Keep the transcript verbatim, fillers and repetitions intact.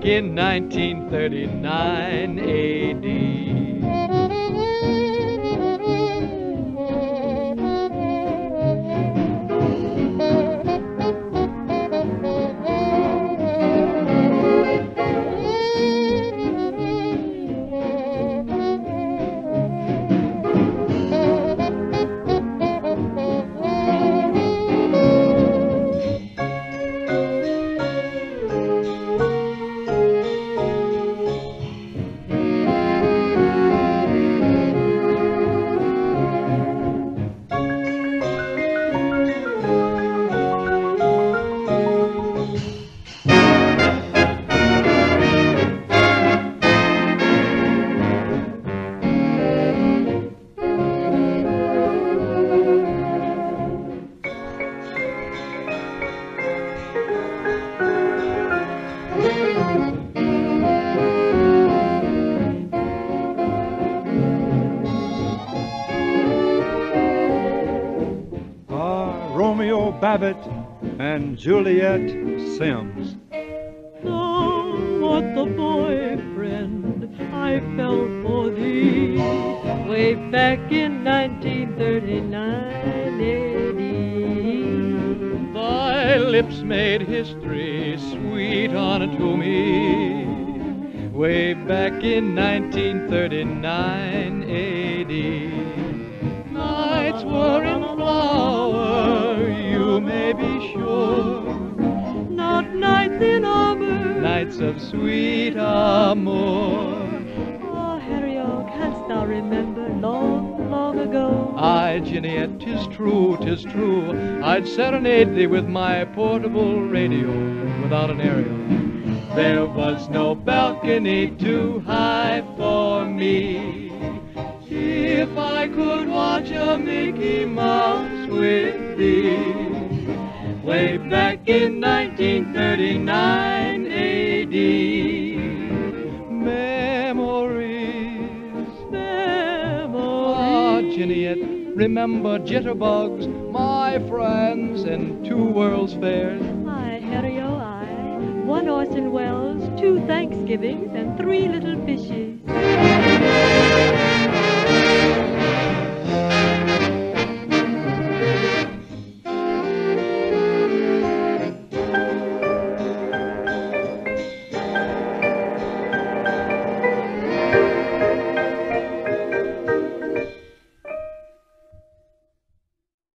in nineteen thirty-nine A D Babbitt and Juliet Sims. Oh, what the boyfriend I fell for thee way back in nineteen thirty-nine A D Thy lips made history sweet unto me way back in nineteen thirty-nine A D Nights were in flower, you may be sure. Not nights in Auburn, nights of sweet amour. Oh, Harry, oh, canst thou remember long, long ago? Aye, Ginny, 'tis true, 'tis true. I'd serenade thee with my portable radio without an aerial. There was no balcony too high for me. If I could watch a Mickey Mouse with thee way back in nineteen thirty-nine A D Memories, memories. Ah, Ginny, remember jitterbugs, my friends, and two World's Fairs. Aye, Harry, oh, aye. One Orson Welles, two Thanksgivings, and three little fishes.